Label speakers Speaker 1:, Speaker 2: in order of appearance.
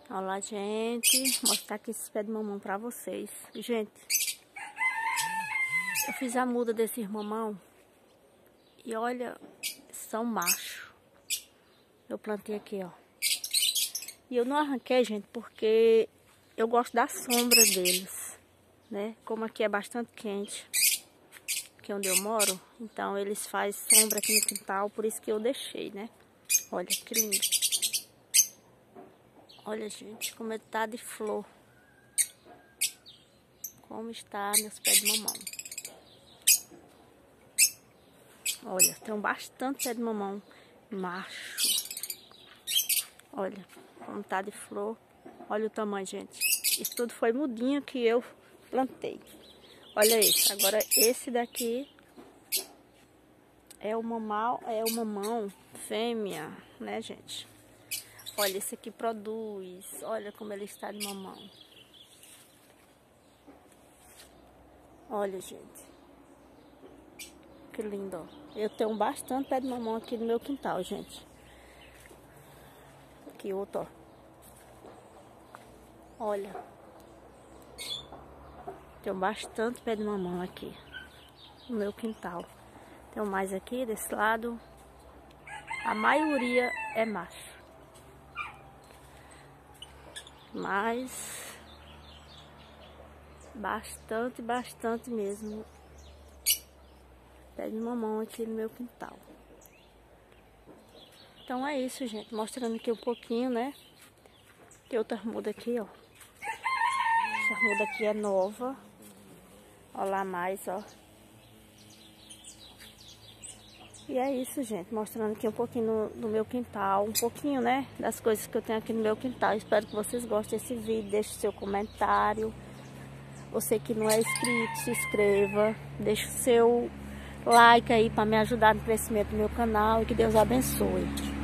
Speaker 1: Olá, gente. Vou mostrar aqui esses pés de mamão pra vocês. Gente, eu fiz a muda desses mamão e olha, são machos. Eu plantei aqui, ó. E eu não arranquei, gente, porque eu gosto da sombra deles, né? Como aqui é bastante quente, aqui onde eu moro, então eles fazem sombra aqui no quintal, por isso que eu deixei, né? Olha que lindo. Olha, gente, como ele tá de flor. Como está meus pés de mamão. Olha, tem bastante pé de mamão macho. Olha como tá de flor. Olha o tamanho, gente. Isso tudo foi mudinho que eu plantei. Olha esse. Agora esse daqui é o mamão fêmea, né, gente? Olha, esse aqui produz. Olha como ele está de mamão. Olha, gente. Que lindo, ó. Eu tenho bastante pé de mamão aqui no meu quintal, gente. Aqui outro, ó. Olha. Tenho bastante pé de mamão aqui no meu quintal. Tenho mais aqui desse lado. A maioria é macho. Mas bastante mesmo pé de mamão aqui no meu quintal. Então é isso, gente. Mostrando aqui um pouquinho, né? Tem outra muda aqui, ó. Essa muda aqui é nova. Olha lá mais, ó. E é isso, gente. Mostrando aqui um pouquinho no meu quintal. Um pouquinho, né? Das coisas que eu tenho aqui no meu quintal. Espero que vocês gostem desse vídeo. Deixe seu comentário. Você que não é inscrito, se inscreva. Deixe o seu like aí para me ajudar no crescimento do meu canal. E que Deus abençoe.